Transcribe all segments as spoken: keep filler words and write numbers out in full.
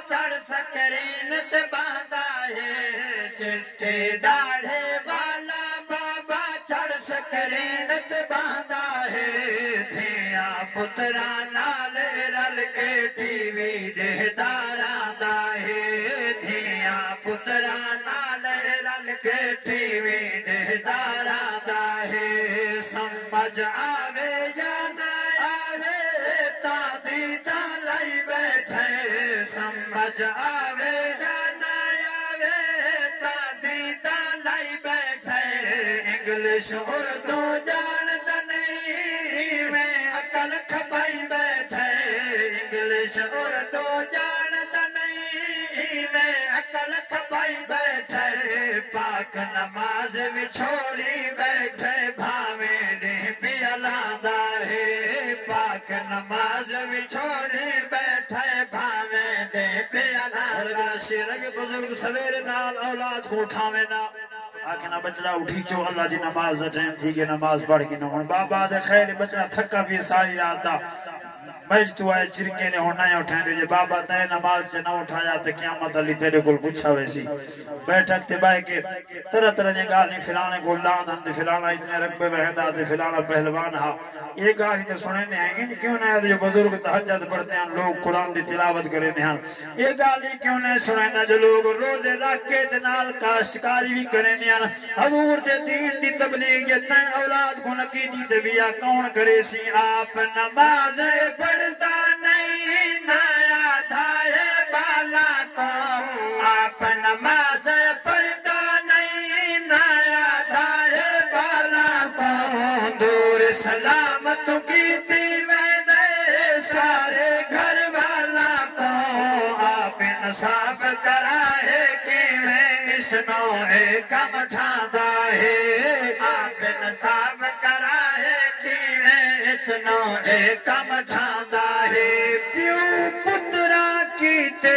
चढ़ सकरीन ते बांधा है चिट्टे दाढ़े वाला बाबा चढ़ सकरीन ते बांधा है धिया पुत्रा नाल रल के टीवी देदारा दा है धिया पुत्रा नाल रल के टीवी देदारा दा है समझ आवे या ना आवे तादी ता लाई बैठे समझ आवे या ना आवे तादी ता लाई बैठे इंग्लिश उर्दू जानता नहीं मैं अकल खपाई बैठे इंग्लिश उर्दू जानता नहीं मैं अकल खपाई बैठे पाक नमाज भी छोड़ी बैठे भावे ने पियलादा है पाक नमाज भी छोड़ी बैठे भावे ने पियलादा शेर के बुजुर्ग सवेरे नाल औलाद को उठावे ना आखे ना बचड़ा उठी चो अल्लाह जी नमाज दा टाइम थी के नमाज पढ़ के न हुन बाबा दे खैर बचड़ा थका भी सारी रात दा मैच तू आए चिरके ने होना है उठाने जे बाबा तय नमाज से ना उठाया तो क़यामत अली तेरे को पूछा वैसी बैठक ते बाय के तरह तरह ने गाल नहीं फिलाने को लाद अंदर फिलाना इतने रकबे बहदा ते फिलाना पहलवान हा ये गाल तो सुने ने हैं क्यों ना जो बुजुर्ग तहज्जुद पढ़ते हैं लोग कुरान की तिलावत करते हैं ये गाल क्यों ना सुने ना जो लोग रोजे रख के ते नाल काश्तकारी भी करते हैं हजूर दे दीन दी तबलीग ये तय औलाद को नकीदी ते बिया कौन करे सी आप नमाज पढ़ता नहीं नया धाये बाला को आप नमाज पढ़ता नहीं नया धाये बाला को दूर सलामत की थी मैंने सारे घर वाला को आप इंसाफ कराए कि मैं इस नौए कम ठादा है आप इंसाफ कराए कि मैं इस नौए कम ठादा है प्यू पुत्रा की ते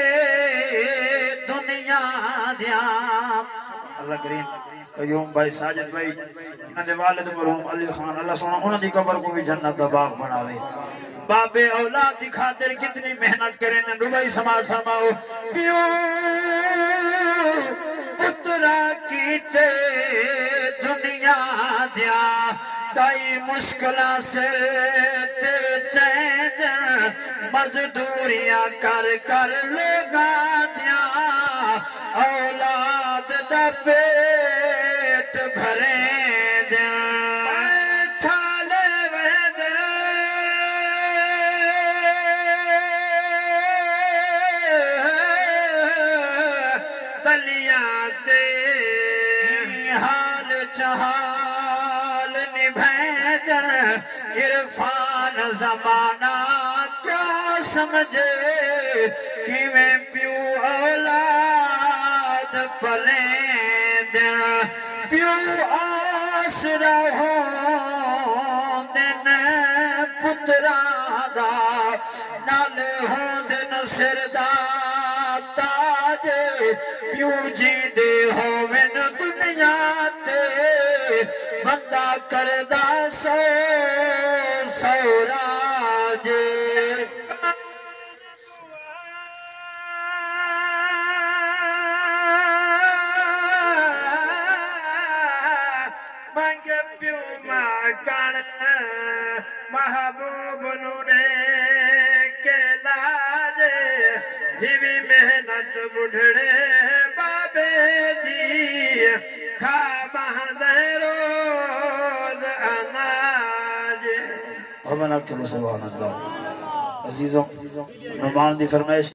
दुनिया दिया अल्लाह करीम कयूम भाई साजिद भाई इन्हां दे वालिद मरहूम अली खान अल्लाह सोना उन्हां दी कब्र को भी जन्नत दा बाग बनावे बाबे औलाद दी खातिर कितनी मेहनत करे ने दुबई समाज फरमाओ प्यू पुत्रा की ते दुनिया दिया कई मुश्किला से ते चैन मजदूरियां कर कर लोगा दिया औलाद दा पेट भरे दिया छाले वेदर तलियां ते हाल चहाल निभैदर इरफान जमाना क्या समझे कि मैं प्यू औलाद पले देना प्यू आसरा हो दिन पुत्रा दा नाल हो दिन सिरदा ताज प्यू जी दे हो मैन दुनिया ते बंदा करदा सो सौराज मंग प्यू मकन महबूब नूरे के लाजे हिवी मेहनत बुढ़ड़े बाबे जी खा रोज अनाज सुभान अल्लाह अजीजों नुमान दी फरमाइश